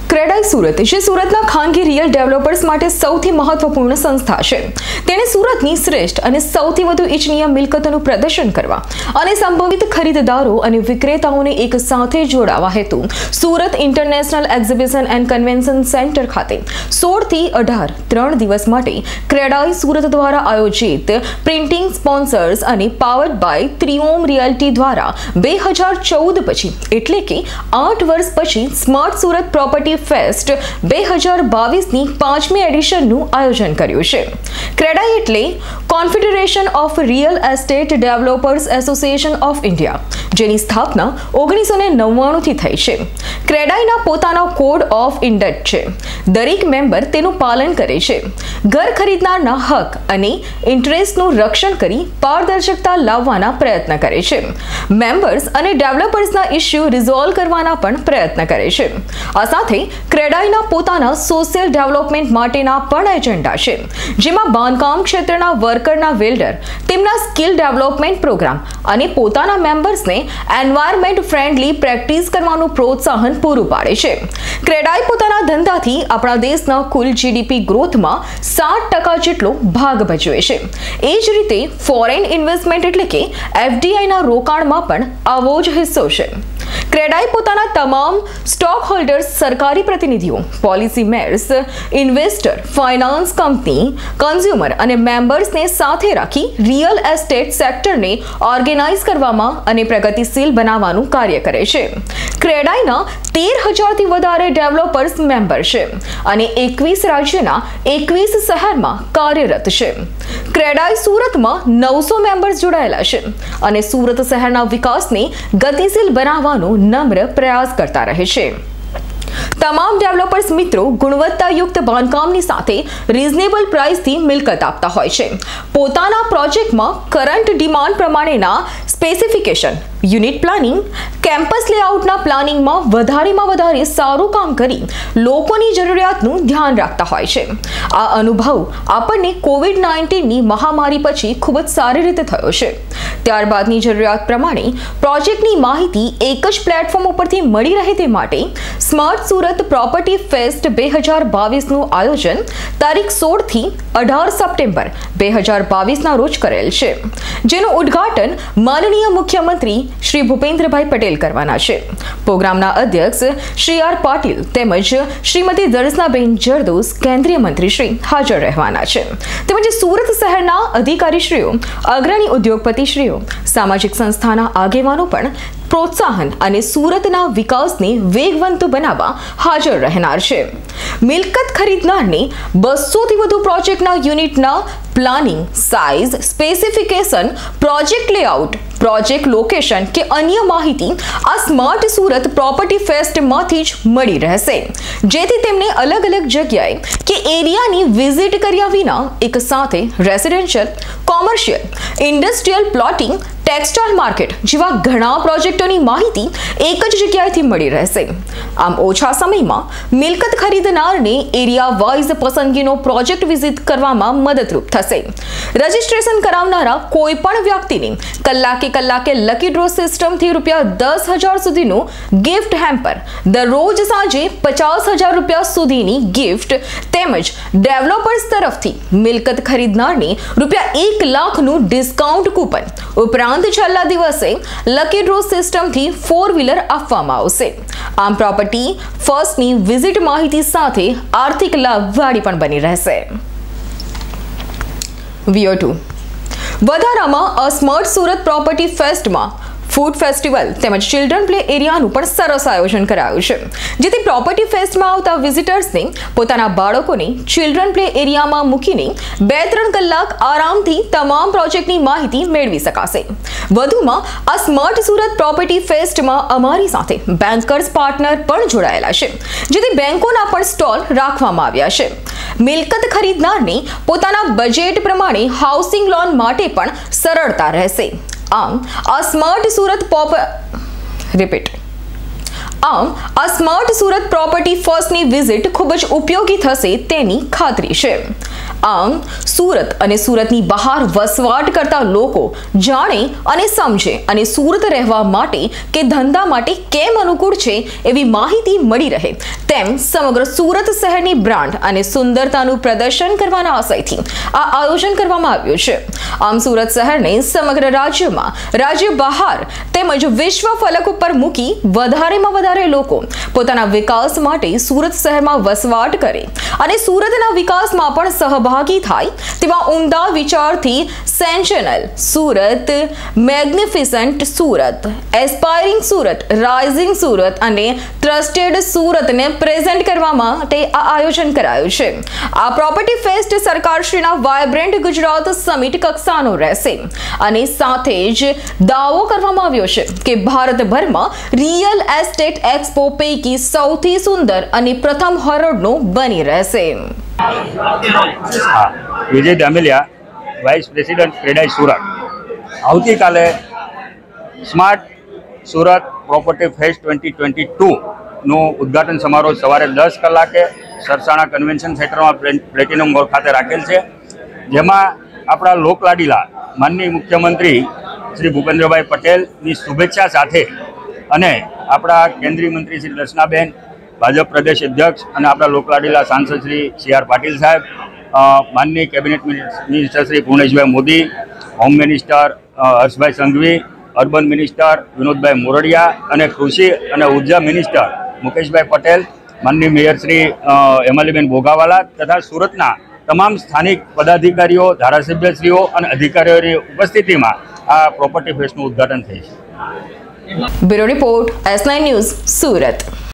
ક્રેડાઈ સુરત જે સુરતના ખાનગી રિયલ ડેવલપર્સ માટે સૌથી મહત્વપૂર્ણ સંસ્થા છે. તેણે સુરતની શ્રેષ્ઠ અને સૌથી વધુ ઇચ્છનીય મિલકતોનું પ્રદર્શન કરવા અને સંભવિત ખરીદદારો અને વિક્રેતાઓને એક સાથે જોડાવા હેતુ Surat international exhibition and convention centre ખાતે 16 થી 18 3 દિવસ માટે ક્રેડાઈ સુરત દ્વારા આયોજિત પ્રિન્ટિંગ સ્પોન્સર્સ અને પાવર્ડ બાય ત્રિઓમ રિયલ્ટી દ્વારા 2014 પછી એટલે કે 8 વર્ષ પછી સ્માર્ટ સુરત પ્રોપર્ટી ફેસ્ટ 2022ની 5મી એડિશનનું આયોજન કર્યું છે. ક્રેડાઈ એટલે confederation of real estate developers association of India, જેની સ્થાપના 1999 થી થઈ છે. ક્રેડાઈના પોતાના કોડ ઓફ ઇન્ડક્ટ છે. દરેક મેમ્બર તેનું પાલન કરે છે. ઘર ખરીદનારના હક અને ઇન્ટરેસ્ટનું રક્ષણ કરી પારદર્શકતા લાવવાના પ્રયત્ન કરે છે. મેમ્બર્સ અને ડેવલપર્સના ઇશ્યુ રિઝોલ્વ કરવાના પણ પ્રયત્ન કરે છે. આ સાથે ક્રેડાઈના પોતાના સોશિયલ ડેવલપમેન્ટ માટેના પણ એજન્ડા છે, જેમાં બાંધકામ ક્ષેત્રના વર્કરના વેલ્ડર તેમના સ્કિલ ડેવલપમેન્ટ પ્રોગ્રામ અને પોતાના મેમ્બર્સને એન્વાયરમેન્ટ ફ્રેન્ડલી પ્રેક્ટિસ કરવાનું પ્રોત્સાહન પૂરું પાડે છે. ક્રેડાઈ પોતાના ધંધાથી આપણા દેશના કુલ જીડીપી ગ્રોથમાં 7% જેટલો ભાગ ભજવે છે. એ જ રીતે ફોરેન ઇન્વેસ્ટમેન્ટ એટલે કે એફડીઆઈના રોકાણમાં પણ આવો જ હિસ્સો છે. ક્રેડાઈ પોતાના તમામ સ્ટોક હોલ્ડર્સ, સરકારી પ્રતિનિધિઓ, policy makers, investor, finance company, consumer અને મેમ્બર્સને સાથે રાખી રિયલ એસ્ટેટ સેક્ટરને ઓર્ગેનાઇઝ કરવામાં અને પ્રગતિશીલ બનાવવાનું કાર્ય કરે છે. ક્રેડાઈના 13,000થી વધારે ડેવલપર્સ મેમ્બર છે અને 21 રાજ્યના 21 શહેરમાં કાર્યરત છે. ક્રેડાઈ સુરતમાં 900 મેમ્બર્સ જોડાયેલા છે અને સુરત શહેરના વિકાસને ગતિશીલ બનાવવાનો નમ્ર પ્રયાસ કરતા રહે છે. તમામ ડેવલપર્સ મિત્રો ગુણવત્તાયુક્ત બાંધકામની સાથે રીઝનેબલ પ્રાઇસથી મિલકત આપતા હોય છે. પોતાના પ્રોજેક્ટમાં કરંટ ડિમાન્ડ પ્રમાણેના સ્પેસિફિકેશન, યુનિટ પ્લાનિંગ, કેમ્પસ લેઆઉટના પ્લાનિંગમાં વધારે સારું કામ કરી લોકોની જરૂરિયાતનું ધ્યાન રાખતા હોય છે. આ અનુભવ આપણને કોવિડ-19ની મહામારી પછી ખૂબ જ સારી રીતે થયો છે. ત્યારબાદની જરૂરિયાત પ્રમાણે પ્રોજેક્ટની માહિતી એક જ પ્લેટફોર્મ ઉપરથી મળી રહે તે માટે સ્માર્ટ સુરત પ્રોપર્ટી ફેસ્ટ 2022નું આયોજન તારીખ 16 થી 18 સપ્ટેમ્બર 2022ના રોજ કરેલ છે, જેનું ઉદ્ઘાટન માનનીય મુખ્યમંત્રી શ્રી ભૂપેન્દ્રભાઈ પટેલ કરવાના છે. પ્રોગ્રામના અધ્યક્ષ શ્રી આર પાટીલ તેમજ શ્રીમતી દર્શનાબેન જરદોસ કેન્દ્રીય મંત્રી શ્રી હાજર રહેવાના છે. તેમજ સુરત શહેરના અધિકારીશ્રીઓ, અગ્રણી ઉદ્યોગપતિશ્રીઓ, સામાજિક સંસ્થાના આગેવાનો પણ પ્રોત્સાહન અને સુરતના વિકાસને વેગવંત બનાવવા હાજર રહેનાર છે. મિલકત ખરીદનારને 200થી વધુ પ્રોજેક્ટના યુનિટના planning, size, specification, project layout, project location કે અન્ય માહિતી આ સ્માર્ટ સુરત પ્રોપર્ટી ફેસ્ટમાંથી જ મળી રહેશે, જેથી તેમને અલગ અલગ જગ્યાએ કે એરિયાની વિઝિટ કર્યા વિના એક સાથે residential, commercial, industrial plotting, textile market જેવા ઘણા પ્રોજેક્ટોની માહિતી એક જ જગ્યાએથી મળી રહેશે. આમ ઓછા સમયમાં મિલકત ખરીદનારને એરિયા વાઇઝ પસંદગીનો પ્રોજેક્ટ વિઝિટ કરવામાં મદદરૂપ થશે. રજિસ્ટ્રેશન કરાવનારા કોઈ પણ વ્યક્તિને કલાકે લકી ડ્રો સિસ્ટમથી ₹10,000 સુધીનું ગિફ્ટ હેમ્પર, દરરોજ સાંજે ₹50,000 સુધીની ગિફ્ટ તેમજ ડેવલપર્સ તરફથી મિલકત ખરીદનારને ₹1 લાખનું ડિસ્કાઉન્ટ કૂપન ઉપરાંત છેલ્લા દિવસે લકી ડ્રો સિસ્ટમથી 4 વ્હીલર આપવામાં આવશે. આમ પ્રોપર્ટી ફર્સ્ટની વિઝિટ માહિતી સાથે આર્થિક લાભવાળી પણ બની રહેશે. VO2 વધારામાં સ્માર્ટ સુરત પ્રોપર્ટી ફેસ્ટમાં ફૂડ ફેસ્ટિવલ તેમજ ચિલ્ડ્રન પ્લે એરિયાનું પણ સરસ આયોજન કરાયું છે, જેથી પ્રોપર્ટી ફેસ્ટમાં આવતા વિઝિટર્સને પોતાના બાળકોને ચિલ્ડ્રન પ્લે એરિયામાં મૂકીને 2-3 કલાક આરામથી તમામ પ્રોજેક્ટની માહિતી મેળવી શકાશે. વધુમાં આ સ્માર્ટ સુરત પ્રોપર્ટી ફેસ્ટમાં અમારી સાથે બેન્કર્સ પાર્ટનર પણ જોડાયેલા છે, જેથી બેંકોના પણ સ્ટોલ રાખવામાં આવ્યા છે. મિલકત ખરીદનારને પોતાના બજેટ પ્રમાણે હાઉસિંગ લોન માટે પણ સરળતા રહેશે. આમ આ સ્માર્ટ સુરત પ્રોપર્ટી ફર્સ્ટની વિઝિટ ખૂબ જ ઉપયોગી થશે તેની ખાતરી છે. આમ સુરત અને સુરતની બહાર વસવાટ કરતા લોકો જાણે અને સમજે અને સુરત રહેવા માટે કે ધંધા માટે કેમ અનુકૂળ છે એવી માહિતી મળી રહે તેમ સમગ્ર સુરત શહેરની બ્રાન્ડ અને સુંદરતાનું પ્રદર્શન કરવાના આશયથી આ આયોજન કરવામાં આવ્યું છે। આમ સુરત શહેરને સમગ્ર રાજ્ય બહાર તેમજ વિશ્વ ફલક ઉપર મૂકી વધારેમાં વધારે લોકો પોતાના વિકાસ માટે સુરત શહેરમાં વસવાટ કરે અને સુરતના વિકાસમાં પણ સહભાગી થાય તેવા ઉમદા વિચારથી sensational Surat, magnificent Surat, aspiring Surat, rising Surat અને ટ્રસ્ટેડ સુરતને પ્રેઝન્ટ કરવા માટે આ આયોજન કરાયું છે। આ પ્રોપર્ટી ફેસ્ટ સરકારશ્રીના વાયબ્રન્ટ ગુજરાત સમિટ કક્ષાનો રહેશે અને સાથે જ દાવો કરવામાં આવ્યો છે કે ભારતભરમાં રિયલ એસ્ટેટ એક્સપો પૈકી સૌથી સુંદર અને પ્રથમ હરોળનો બની રહેશે। Vijay Damelia, vice president CREDAI Surat. આવતીકાલે સ્માર્ટ સુરત પ્રોપર્ટી ફેસ્ટ 2022 નું ઉદ્ઘાટન સમારોહ સવારે 10 કલાકે સરસાણા કન્વેન્શન સેન્ટરમાં પ્લેટિનમ હોલ ખાતે રાખેલ છે, જેમાં આપણા લોકલાડીલા માનનીય મુખ્યમંત્રી શ્રી ભૂપેન્દ્રભાઈ પટેલની શુભેચ્છા સાથે અને આપણા કેન્દ્રીય મંત્રી શ્રી દર્શનાબેન, ભાજપ પ્રદેશ અધ્યક્ષ અને આપણા લોકલાડીલા સાંસદ શ્રી CR પાટીલ સાહેબ, માનનીય cabinet minister Shri Purneshbhai Modi, home minister Harshbhai Sanghavi, urban minister Vinodbhai Moradiya અને કૃષિ અને ઉર્જા મિનિસ્ટર મુકેશભાઈ પટેલ, માનનીય મેયર શ્રી હેમાલીબેન ભોગાવાલા તથા સુરતના તમામ સ્થાનિક પદાધિકારીઓ, ધારાસભ્યશ્રીઓ અને અધિકારીઓની ઉપસ્થિતિમાં આ પ્રોપર્ટી ફેસ્ટનું ઉદ્ઘાટન થઈ છે। Bureau report, S9 news, Surat.